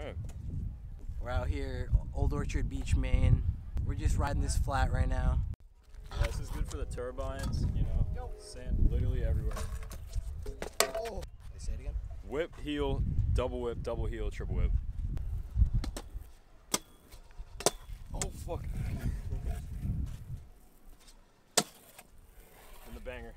right. We're out here, Old Orchard Beach, Maine. We're just riding this flat right now. Yeah, this is good for the turbines, you know. Sand literally everywhere. Oh. Say it again. Whip, heel, double heel, triple whip. Oh, fuck. And the banger.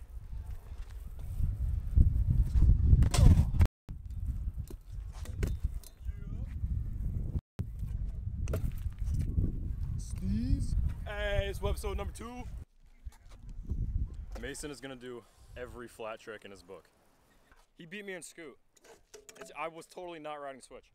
Hey, it's Webisode number 2. Mason is gonna do every flat trick in his book. He beat me in scoot. I was totally not riding switch.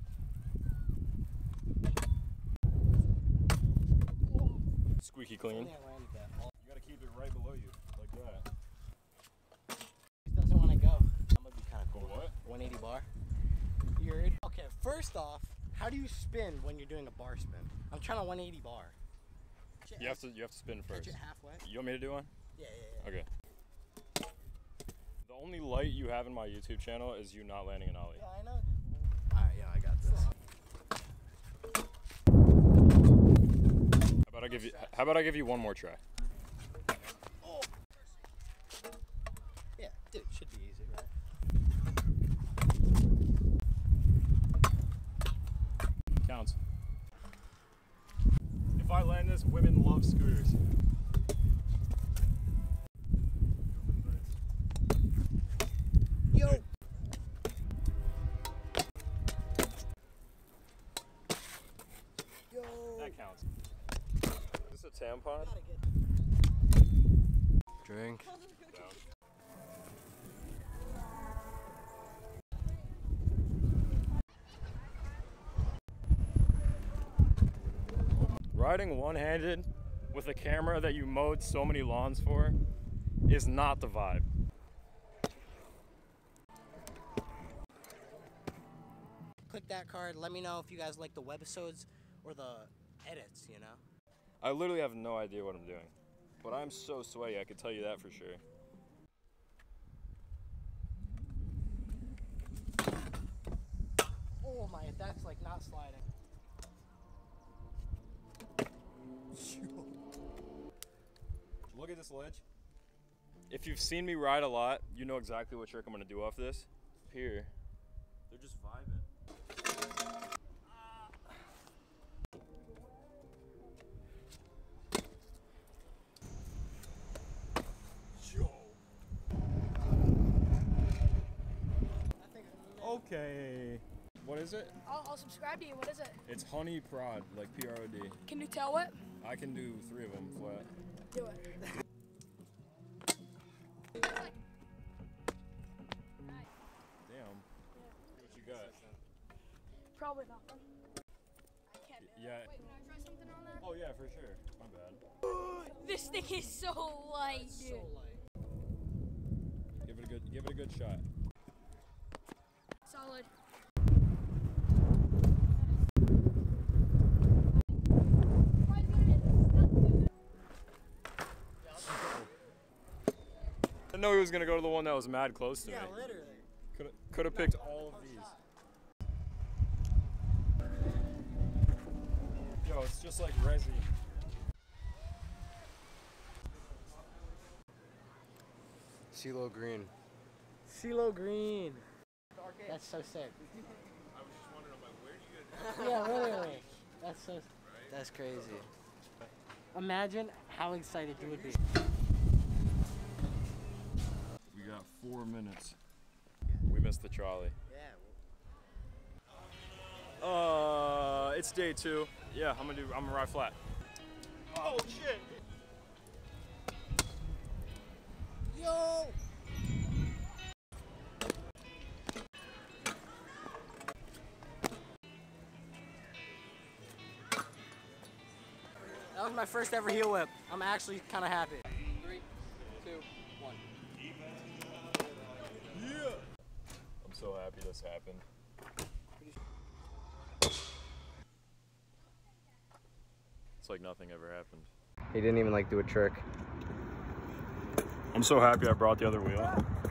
Squeaky clean. You gotta keep it right below you, like that. He doesn't want to go. I'm gonna be kind of cool. What? 180 bar. Okay, first off, how do you spin when you're doing a bar spin? I'm trying a 180 bar. You have to spin first. Catch it halfway. You want me to do one? Yeah. Okay. The only light you have in my YouTube channel is you not landing an ollie. Yeah, I know. Alright, yeah, I got this. How about I give you one more try? Oh. Yeah, dude, should be easy, right? Counts. If I land this, women love scooters. Yo! That counts. Is this a tampon? Drink. Down. Riding one-handed with a camera that you mowed so many lawns for is not the vibe. Click that card. Let me know if you guys like the webisodes or the edits, you know? I literally have no idea what I'm doing, but I'm so sweaty, I could tell you that for sure. Oh my, that's like not sliding. Look at this ledge. If you've seen me ride a lot, you know exactly what trick I'm gonna do off this. Here, they're just vibing. Okay. What is it? I'll subscribe to you. What is it? It's honey prod, like P-R-O-D. Can you tell what? I can do 3 of them flat. Do it. Damn. What you got? Probably nothing. I can't. Yeah. Wait, can I try something on that? Oh yeah, for sure. My bad. This thing is so light, dude. So light. Give it a good shot. Solid. I didn't know he was gonna go to the one that was mad close to me. Yeah, literally. Could have picked all of these. Yo, it's just like resi. CeeLo Green. CeeLo Green. That's so sick. I was just wondering, I'm like, where do you guys? Yeah, literally. That's so. That's crazy. Imagine how excited you would be. We got 4 minutes. We missed the trolley. Yeah. It's day 2. Yeah, I'm gonna ride flat. Oh shit! Yo! That was my first ever heel whip. I'm actually kind of happy. 3, 2, 1. Yeah! I'm so happy this happened. It's like nothing ever happened. He didn't even like do a trick. I'm so happy I brought the other wheel.